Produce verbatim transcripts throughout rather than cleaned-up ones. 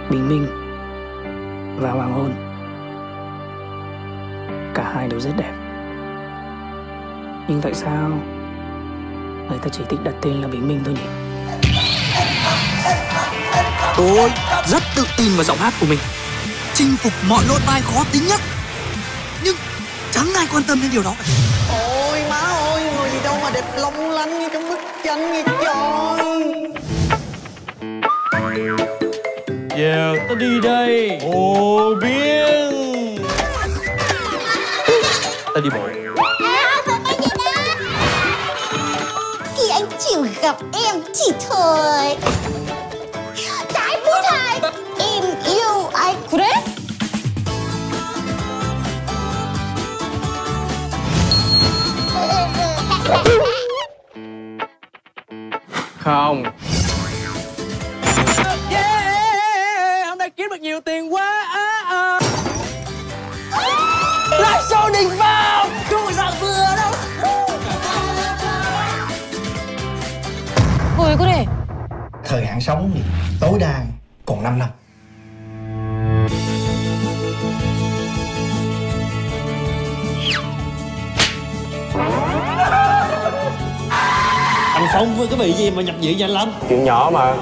bình minh và hoàng hôn, cả hai đều rất đẹp. Nhưng tại sao người ta chỉ thích đặt tên là bình minh thôi nhỉ? Tôi rất tự tin vào giọng hát của mình, chinh phục mọi lỗ tai khó tính nhất. Nhưng chẳng ai quan tâm đến điều đó. Ôi má ơi, người gì đâu mà đẹp long lanh như trong bức tranh vậy trời. Giờ ta đi đây. Hồ Biên. Ta đi bộ. À, thôi cái gì đó. Khi anh chịu gặp em chỉ thôi. Trái bút hai. Em yêu anh. 그래? Không. Yeah, hôm nay kiếm được nhiều tiền quá. À, à. Live show đỉnh vào. Không phải dạng vừa đâu. Ôi 그래. Thời hạn sống thì tối đa còn năm năm. Anh Phong với cái vị gì mà nhập viện nhanh lắm? Chuyện nhỏ mà.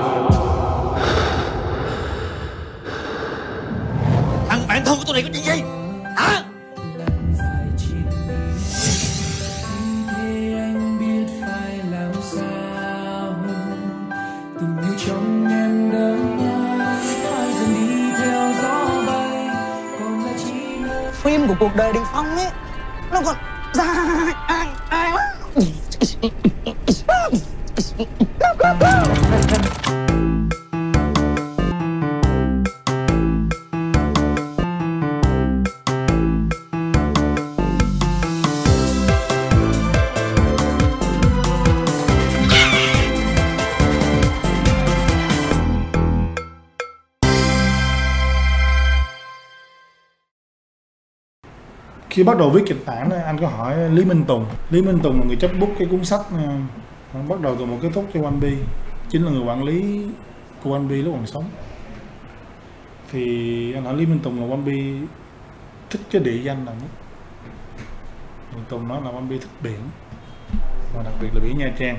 Thằng bạn thân của tôi này có chuyện gì? Hả? Phim của cuộc đời Đình Phong ấy, nó còn dài ai ai quá. Khi bắt đầu viết kịch bản anh có hỏi Lý Minh Tùng. Lý Minh Tùng là người chấp bút cái cuốn sách bắt đầu từ một kết thúc cho One Piece, chính là người quản lý của One Piece lúc còn sống. Thì anh hỏi Lý Minh Tùng là One Piece thích cái địa danh nào nhất. Minh Tùng nói là One Piece thích biển, và đặc biệt là biển Nha Trang.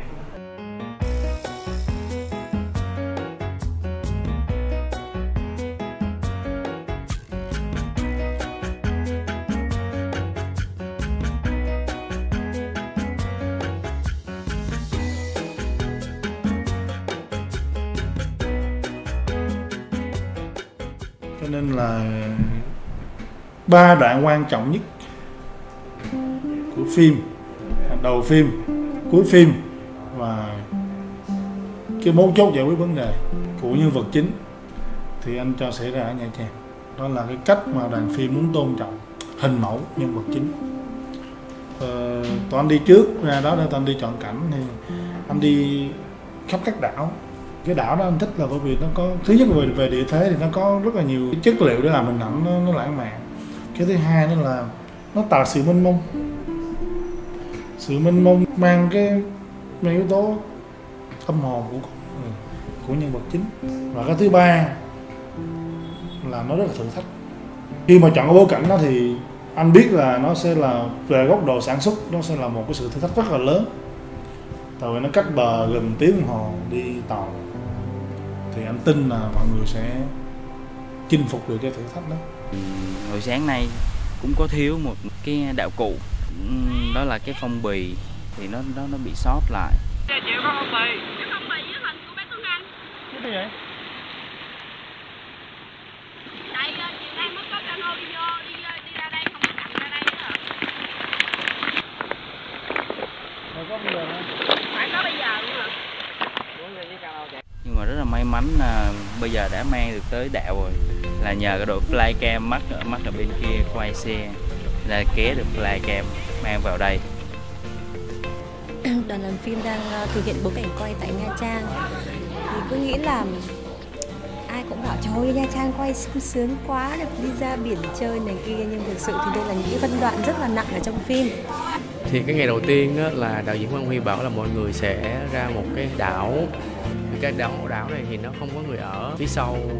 Cho nên là ba đoạn quan trọng nhất của phim, đầu phim, cuối phim và cái mấu chốt giải quyết vấn đề của nhân vật chính thì anh cho xảy ra ở Nha Trang. Đó là cái cách mà đoàn phim muốn tôn trọng hình mẫu nhân vật chính. ờ, Tụi anh đi trước ra đó để tụi anh đi chọn cảnh thì anh đi khắp các đảo. Cái đảo đó anh thích là bởi vì nó có, thứ nhất về về địa thế thì nó có rất là nhiều cái chất liệu để làm hình ảnh nó, nó lãng mạn. Cái thứ hai nữa là nó tạo sự mênh mông, sự mênh mông mang cái mang yếu tố tâm hồn của của nhân vật chính. Và cái thứ ba là nó rất là thử thách. Khi mà chọn cái bối cảnh đó thì anh biết là nó sẽ là về góc độ sản xuất, nó sẽ là một cái sự thử thách rất là lớn. Tại vì nó cách bờ gần tiếng đồng hồ đi tàu, thì anh tin là mọi người sẽ chinh phục được cái thử thách đó. Hồi sáng nay cũng có thiếu một cái đạo cụ, đó là cái phong bì thì nó nó nó bị sót lại. Chịu có phong bì. Cái phong bì với hình của bác Tuấn Anh. Cái gì vậy? Tại chiều nay mới có cano đi vô, đi đi ra đây không có chậm ra đây nữa. Rồi có bây giờ hả? Phải có bây giờ luôn hả? Nhưng mà rất là may mắn là bây giờ đã mang được tới đạo rồi, là nhờ cái đội flycam mắt ở mắt ở bên kia quay xe là ké được flycam mang vào đây. Đoàn làm phim đang thực hiện bối cảnh quay tại Nha Trang thì cứ nghĩ là ai cũng bảo trời ơi Nha Trang quay sung sướng quá, được đi ra biển chơi này kia, nhưng thực sự thì đây là những phân đoạn rất là nặng ở trong phim. Thì cái ngày đầu tiên á, là đạo diễn Quang Huy bảo là mọi người sẽ ra một cái đảo. Cái đảo đảo này thì nó không có người ở, phía sau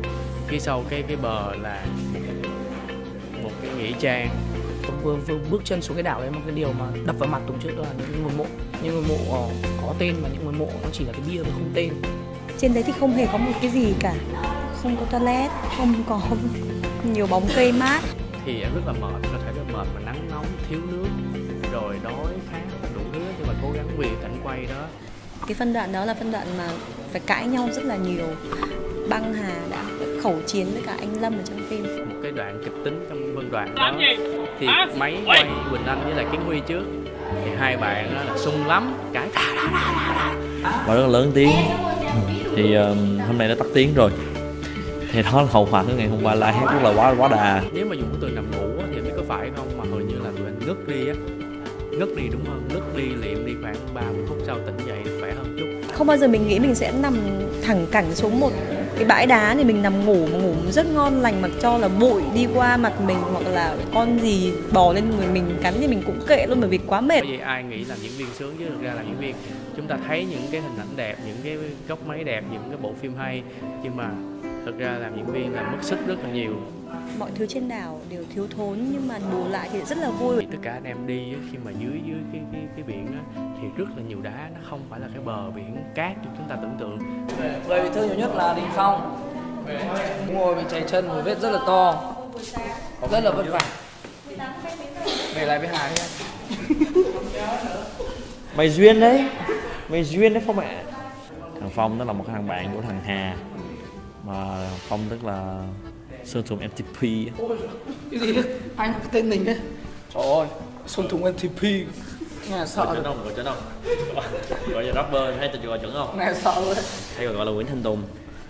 phía sau cái cái bờ là một cái nghĩa trang. Vừa, vừa bước chân xuống cái đảo đấy, một cái điều mà đập vào mặt Tùng trước đó là những ngôi mộ, những ngôi mộ có tên và những ngôi mộ nó chỉ là cái bia mà không tên. Trên đấy thì không hề có một cái gì cả, không có toilet, không có nhiều bóng cây mát. Thì em rất là mệt, có thể là mệt mà nắng nóng, thiếu nước, rồi đói khát đủ thứ, nhưng mà cố gắng vì cảnh quay đó. Cái phân đoạn đó là phân đoạn mà phải cãi nhau rất là nhiều. Băng Hà đã khẩu chiến với cả anh Lâm ở trong phim. Một cái đoạn kịch tính trong phân đoạn đó thì máy quay Quỳnh Anh với lại Kiến Huy trước, thì hai bạn đó là sung lắm, cãi và rất là lớn tiếng. Thì uh, hôm nay nó tắt tiếng rồi. Thì đó là hậu quả của ngày hôm qua la hét rất là quá quá đà. Nếu mà dùng cái từ nằm ngủ thì biết có phải không, mà hầu như là tụi anh ngất đi á, ngất đi đúng hơn, ngất đi liệm đi khoảng ba mươi phút sau tỉnh dậy khỏe hơn chút. Không bao giờ mình nghĩ mình sẽ nằm thẳng cẳng xuống một cái bãi đá thì mình nằm ngủ mà ngủ rất ngon lành, mặc cho là bụi đi qua mặt mình hoặc là con gì bò lên người mình cắn thì mình cũng kệ luôn, bởi vì quá mệt. Bởi vì ai nghĩ làm diễn viên sướng, chứ thực ra làm diễn viên chúng ta thấy những cái hình ảnh đẹp, những cái góc máy đẹp, những cái bộ phim hay, nhưng mà thực ra làm diễn viên là mất sức rất là nhiều. Mọi thứ trên đảo đều thiếu thốn nhưng mà bù lại thì rất là vui. Tất cả anh em đi khi mà dưới dưới cái cái cái biển á, thì rất là nhiều đá, nó không phải là cái bờ biển cát như chúng ta tưởng tượng. Người bị thương nhiều nhất là Đình Phong, ngồi bị cháy chân, một vết rất là to, rất là vất vả. Về lại với Hà đi anh. Mày duyên đấy, mày duyên đấy Phong ạ. Thằng Phong đó là một thằng bạn của thằng Hà, mà Phong tức là Sơn Tùng em tê pê. Cái gì? Anh cái tên mình đấy. Trời ơi, Sơn Tùng em tê pê. Nghe sợ rồi. Gọi chuẩn không? Gọi là rapper hay tự gọi chuẩn không? Nghe sợ rồi. Hay còn gọi là Nguyễn Thanh Tùng.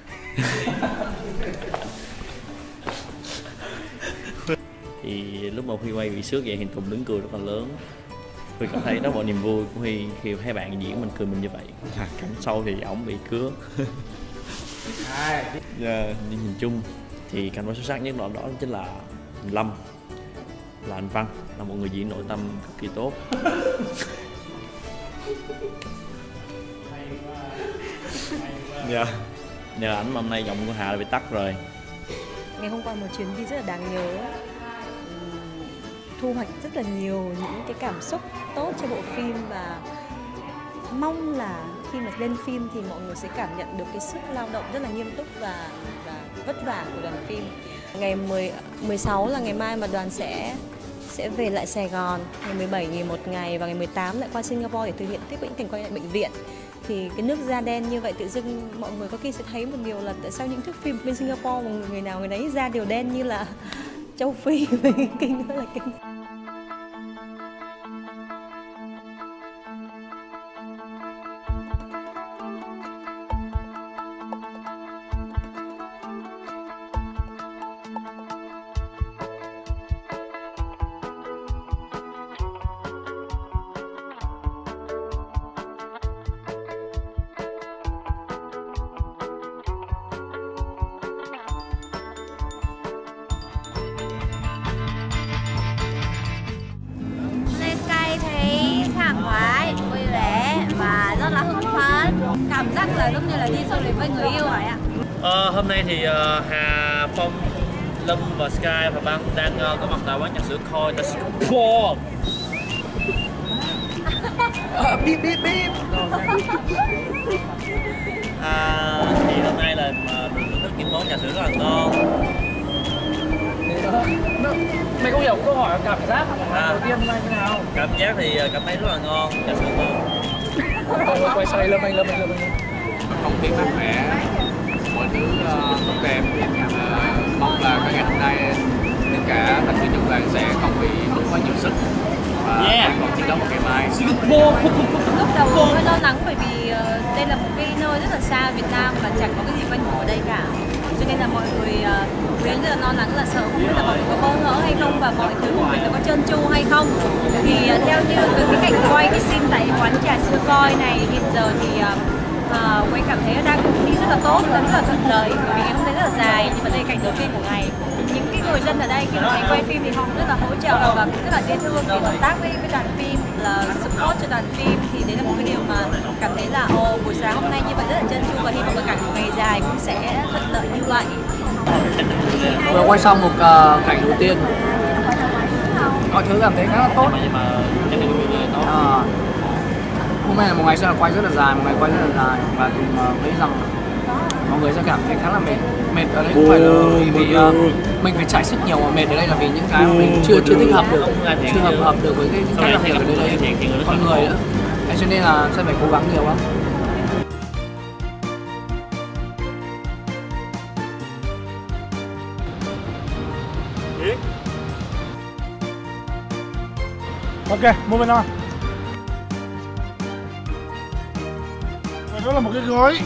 Thì lúc mà Huy quay bị xước vậy thì Tùng đứng cười rất là lớn. Huy cảm thấy đó là một niềm vui của Huy khi thấy bạn diễn mình cười mình như vậy. Cảnh sau thì ổng bị cứa. Yeah, nhưng nhìn chung thì cảnh quay xuất sắc nhất đó, đó chính là Lâm, là anh Văn, là một người diễn nội tâm cực kỳ tốt. Dạ, nhờ ảnh mà hôm nay giọng của Hà đã bị tắt rồi. Ngày hôm qua một chuyến đi rất là đáng nhớ, thu hoạch rất là nhiều những cái cảm xúc tốt cho bộ phim, và mong là khi mà lên phim thì mọi người sẽ cảm nhận được cái sức lao động rất là nghiêm túc và, và vất vả của đoàn phim. Ngày mười, mười sáu là ngày mai mà đoàn sẽ sẽ về lại Sài Gòn, ngày mười bảy nghỉ một ngày và ngày mười tám lại qua Singapore để thực hiện tiếp những cảnh quay tại bệnh viện. Thì cái nước da đen như vậy tự dưng mọi người có khi sẽ thấy một điều là tại sao những thước phim bên Singapore mà người nào người nấy da đều đen như là châu Phi. Kinh rất là kinh. Cảm giác là giống như là đi du lịch với người yêu vậy ạ. Ờ, hôm nay thì uh, Hà, Phong, Lâm và Sky và Băng đang uh, có mặt tại quán trà sữa Koi tại Singapore. À, bíp bíp bíp. À, thì hôm nay là uh, mình thưởng thức những món trà sữa rất là ngon. Mày không hiểu câu hỏi cảm giác à, đầu tiên hôm nay thế nào? Cảm giác thì cảm thấy rất là ngon, trà sữa ngon. Rồi quay xoay Lâm Anh, Lâm Anh, Lâm Anh. Không khí mát mẻ, mọi thứ uh, tốt đẹp. Uh, mong là cái ngày hôm nay tất cả thành viên trong đoàn sẽ không bị mất quá nhiều sức và yeah. còn chiến đấu một ngày mai. Lúc đầu hơi lo lắng bởi vì uh, đây là một cái nơi rất là xa Việt Nam và chẳng có cái gì quanh hồ ở đây cả, cho nên là mọi người uh, đến rất là lo lắng, là sợ không biết là mọi người có bỡ ngỡ hay không và mọi thứ của mình có trơn tru hay không. Thì uh, theo như cái cảnh quay cái scene tại quán trà sữa Koi này hiện giờ thì uh, uh, quay cảm thấy đang đi rất là tốt, rất là thuận lợi, bởi vì ngày hôm nay rất là dài nhưng mà đây là cảnh đầu tiên của ngày. Những cái người dân ở đây khi mà thấy quay phim thì họ rất là hỗ trợ và cũng rất là dễ thương, thì hợp tác với với đoàn phim là support cho đoàn phim, thì đấy là một cái điều mà cảm thấy là ồ buổi sáng hôm nay như vậy rất là trơn tru và hy vọng là cả một ngày dài cũng sẽ thuận lợi như vậy. Vừa quay xong một uh, cảnh đầu tiên, mọi thứ cảm thấy khá là tốt. À, hôm nay là một ngày sẽ là quay rất là dài, một ngày quay rất là dài và tôi uh, nghĩ rằng mọi người sẽ cảm thấy khá là mệt. Mệt ở đây không phải là vì, vì uh, mình phải trải sức nhiều, mà mệt ở đây là vì những cái mà mình chưa chưa thích hợp được, chưa hợp hợp được với cái cách làm việc ở đây, đây con người nữa. Thế cho nên là sẽ phải cố gắng nhiều lắm. Ok, moving on. Và đó là một cái gói.